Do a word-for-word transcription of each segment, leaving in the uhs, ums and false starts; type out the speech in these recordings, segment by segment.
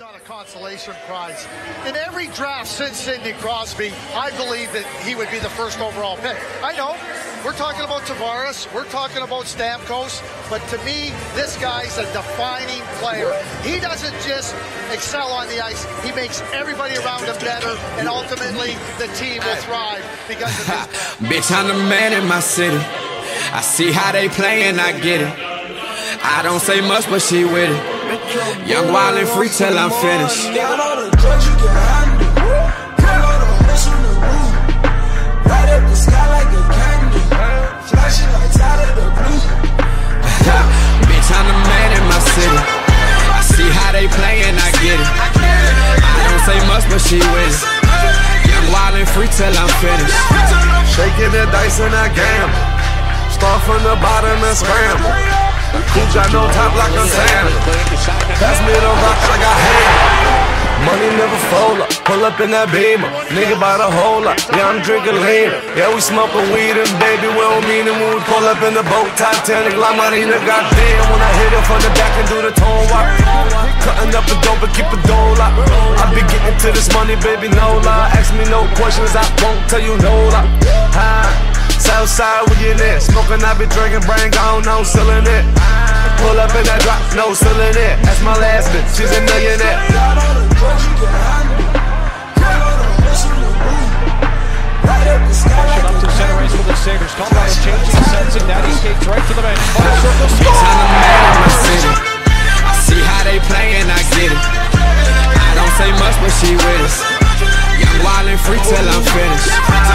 not a consolation prize. In every draft since Sidney Crosby, I believe that he would be the first overall pick. I know, we're talking about Tavares, we're talking about Stamkos, but to me, this guy's a defining player. He doesn't just excel on the ice, he makes everybody around him better, and ultimately, the team will thrive because of his... Bitch, I'm the man in my city. I see how they play and I get it. I don't say much, but she with it. Young, wild, and free till I'm finished. Got all the drugs you can handle. Pull all the hoods from the roof. Light up the sky like a candle. Flashing lights out of the blue. Bitch, I'm the man in my city. I see how they play and I get it. I don't say much, but she with it. Young, wild, and free till I'm finished. Shaking the dice and I gamble. Start from the bottom and scramble. Cool got no top like a sandal. Pass me the rock, I got hand. Money never fold up. Pull up in that Beamer. Nigga buy the whole lot. Yeah, I'm drinking lean. Yeah, we smoking weed and baby, we don't mean it when we pull up in the boat. Titanic, La Marina, goddamn. When I hit it from the back and do the tone walk. Cutting up the dope and keep a dough lock. I be getting to this money, baby, no lie. Ask me no questions, I won't tell you no lie. Hi. Southside with your net. Smoking, I be drinking, brain gone, no selling it. Pull up in that drop, no selling it. That's my last bitch, she's a millionaire. Got all the drugs you can handle. Pull all the hoods from the roof. Light up the sky like up to center ice for the Sabres. Colorado changing sense, and now he skates right to the bench. Far circle, Bitch, I'm the man in my city. I see how they play and I get it. I don't say much, but she with it. Young, wild, and free till I'm finished.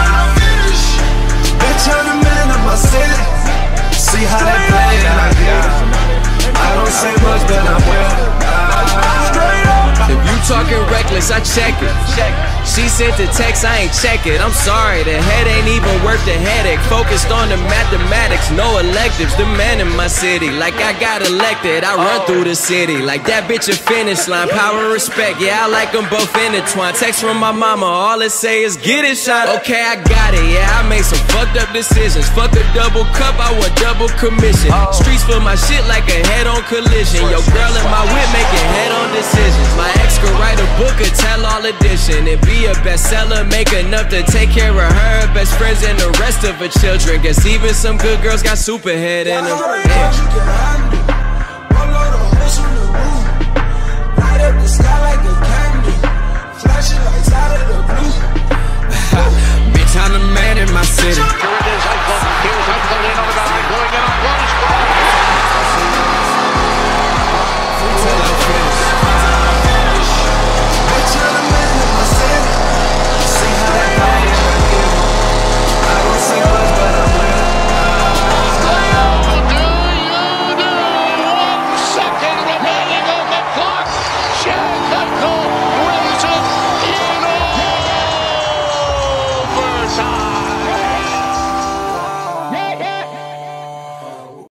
Bitch, I'm the man of my city. See how they play and I get it. I don't say much, but I'm with it. If you talking reckless, I check it. She sent the text, I ain't check it. I'm sorry, the head ain't even worth the headache. Focused on the mathematics, no electives. The man in my city, like I got elected. I run through the city, like that bitch a finish line. Power and respect, yeah, I like them both intertwined. Text from my mama, all it say is get it shot. Okay, I got it, yeah, I made some fucked up decisions. Fuck a double cup, I want double commission. Streets for my shit like a head-on collision. Yo, girl in my whip making head-on decisions. My ex could write a book, a tell-all edition. It be a bestseller, make enough to take care of her, her best friends, and the rest of her children. Guess even some good girls got superhead in them. you can handle.